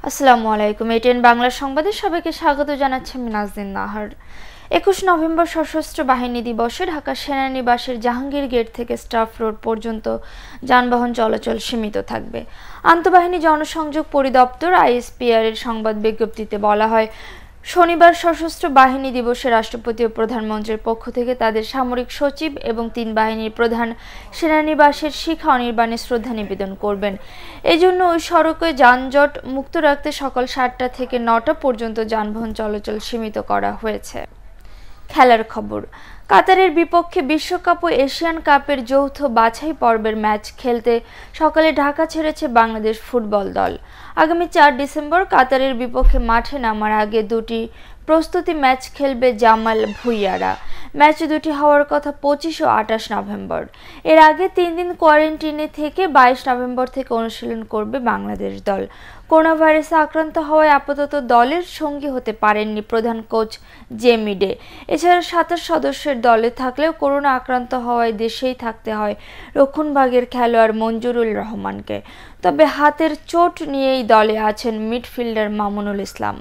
আসসালামু আলাইকুম। এটিএন বাংলা সংবাদে সবাইকে স্বাগত জানাচ্ছি আমি নাজনীন নাহার। 21 নভেম্বর সশস্ত্র বাহিনী দিবসে ঢাকা সেনানিবাসের জাহাঙ্গীর গেট থেকে স্টাফ রোড পর্যন্ত যানবাহন চলাচল সীমিত থাকবে। আন্তঃবাহিনী জনসংযোগ পরিদপ্তর আইএসপিআর এর সংবাদ বিজ্ঞপ্তিতে বলা হয়, শনিবার সশস্ত্র বাহিনী দিবসে রাষ্ট্রপতি ও প্রধানমন্ত্রীর পক্ষ থেকে তাদের সামরিক সচিব এবং 3 বাহিনীর প্রধান সেনানিবাসের শিখা অনির্বাণে শ্রদ্ধা নিবেদন করবেন। এজন্য ওই সড়কে যানজট মুক্ত রাখতে সকাল 7টা থেকে 9টা পর্যন্ত যানবাহন চলাচল সীমিত করা হয়েছে। খেলার খবর। কাতারের বিপক্ষে বিশ্বকাপ ও এশিয়ান কাপের যৌথ বাছাই পর্বের ম্যাচ খেলতে সকালে ঢাকা ছেড়েছে বাংলাদেশ ফুটবল দল। আগামী 4 ডিসেম্বর কাতারের বিপক্ষে মাঠে নামার আগে দুটি প্রস্তুতি ম্যাচ খেলবে জামাল ভুঁইয়ারা। ম্যাচ দুটি হওয়ার কথা 25 ও 28 নভেম্বর। এর আগে 3 দিন কোয়ারেন্টিনে থেকে 22 নভেম্বর থেকে অনুশীলন করবে বাংলাদেশ দল। করোনা ভাইরাসে আক্রান্ত হওয়ায় আপাতত দলের সঙ্গী হতে পারেননি প্রধান কোচ জেমি ডে। এছাড়া 27 সদস্যের দলে থাকলেও করোনা আক্রান্ত হওয়ায় দেশেই থাকতে হয় রক্ষণভাগের খেলোয়াড় মঞ্জুরুল রহমানকে। তবে হাতের চোট নিয়েই দলে আছেন মিডফিল্ডার মামুনুল ইসলাম।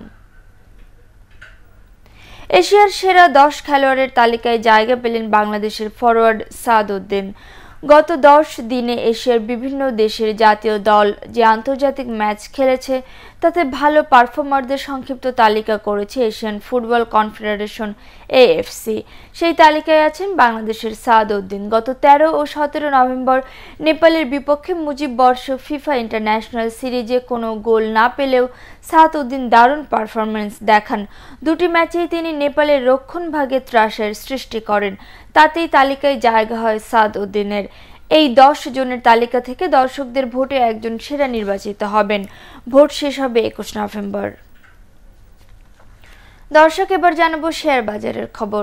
এশিয়ার সেরা 10 খেলোয়াড়ের তালিকায় জায়গা পেলেন বাংলাদেশের ফরোয়ার্ড সাদ উদ্দিন। গত 10 দিনে এশিয়ার বিভিন্ন দেশের জাতীয় দল যে আন্তর্জাতিক ম্যাচ খেলেছে তাতে ভালো পারফর্মারদের সংক্ষিপ্ত তালিকা করেছে এশিয়ান ফুটবল কনফেডারেশন এএফসি। সেই তালিকায় আছেন বাংলাদেশের সাদ উদ্দিন। গত 13 ও 17 নভেম্বর নেপালের বিপক্ষে মুজিব বর্ষ ফিফা ইন্টারন্যাশনাল সিরিজে কোনো গোল না পেলেও সাদ উদ্দিন দারুণ পারফরম্যান্স দেখান। দুটি ম্যাচেই তিনি নেপালের রক্ষণভাগে ত্রাসের সৃষ্টি করেন। তাতেই তালিকায় জায়গা হয় সাদ উদ্দিনের। এই 10 জনের তালিকা থেকে দর্শকদের ভোটে একজন সেরা নির্বাচিত হবেন। ভোট শেষ হবে 21 নভেম্বর। দর্শক, এবার জানাবো শেয়ার বাজারের খবর।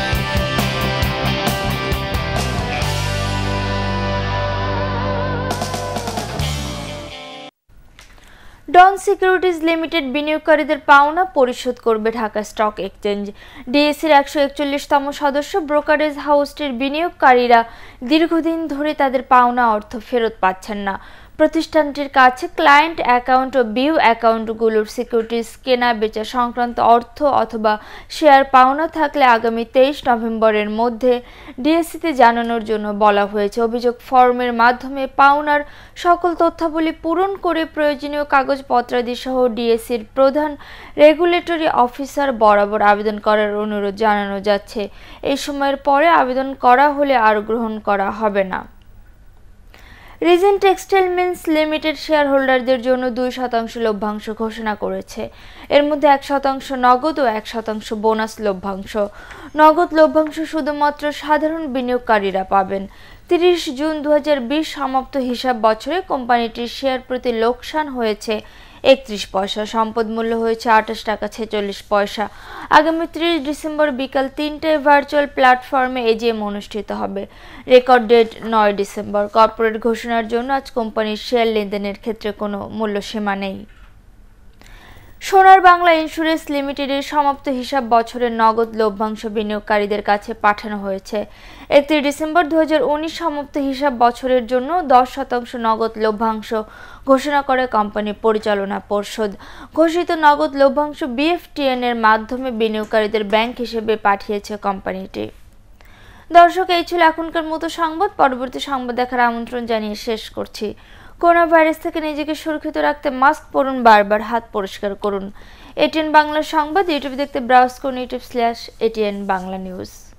ডন সিকিউরিটিজ লিমিটেড বিনিয়োগকারীদের পাওনা পরিশোধ করবে ঢাকা স্টক এক্সচেঞ্জ। ডিএসসির 141তম সদস্য ব্রোকারেজ হাউসটির বিনিয়োগকারীরা দীর্ঘদিন ধরে তাদের পাওনা অর্থ ফেরত পাচ্ছেন না। প্রতিষ্ঠানটির কাছে ক্লায়েন্ট অ্যাকাউন্ট ও বিউ অ্যাকাউন্টগুলোর সিকিউরিটিজ কেনা বেচা সংক্রান্ত অর্থ অথবা শেয়ার পাওনা থাকলে আগামী 23 নভেম্বরের মধ্যে ডিএসসিতে জানানোর জন্য বলা হয়েছে। অভিযোগ ফর্মের মাধ্যমে পাওনার সকল তথ্যাবলী পূরণ করে প্রয়োজনীয় কাগজপত্রাদি সহ ডিএসসির প্রধান রেগুলেটরি অফিসার বরাবর আবেদন করার অনুরোধ জানানো যাচ্ছে। এই সময়ের পরে আবেদন করা হলে আর গ্রহণ করা হবে না। Regent textile mills limited share হোল্ডারদের জন্য 2% লভ্যাংশ ঘোষণা করেছে। এর মধ্যে 1% নগদ ও 1% বোনাস লভ্যাংশ। নগদ লভ্যাংশ শুধুমাত্র সাধারণ বিনিয়োগকারীরা পাবেন। 30 জুন 2020 সমাপ্ত হিসাব বছরে কোম্পানিটির শেয়ার প্রতি লোকসান হয়েছে 31 পয়সা। সম্পদ মূল্য হয়েছে 28 টাকা 46 পয়সা। আগামী 30 ডিসেম্বর বিকাল 3টায় ভার্চুয়াল প্ল্যাটফর্মে এজিএম অনুষ্ঠিত হবে। Record date 9 December. কর্পোরেট ঘোষণার জন্য আজ কোম্পানির শেয়ার লেনদেনের ক্ষেত্রে কোনো মূল্যসীমা নেই। সোনার বাংলা ইন্স্যুরেন্স লিমিটেডের সমাপ্ত হিসাব বছরের নগদ লভ্যাংশ বিনিয়োগকারীদের কাছে পাঠানো হয়েছে। 31 ডিসেম্বর 2019 সমাপ্ত হিসাব বছরের জন্য 10% নগদ লভ্যাংশ ঘোষণা করে কোম্পানি পরিচালনা পর্ষদ। ঘোষিত নগদ লভ্যাংশ বিএফটিএন এর মাধ্যমে বিনিয়োগকারীদের ব্যাংক হিসেবে পাঠিয়েছে কোম্পানিটি। দর্শক, এই ছিল এখনকার মতো সংবাদ। পরবর্তী সংবাদ দেখার আমন্ত্রণ জানিয়ে শেষ করছি। করোনা ভাইরাস থেকে নিজেকে সুরক্ষিত রাখতে মাস্ক পরুন, বারবার হাত পরিষ্কার করুন। এটিএন বাংলা সংবাদ ইউটিউবে দেখতে ব্রাউজ করুন youtube/ATN বাংলা নিউজ।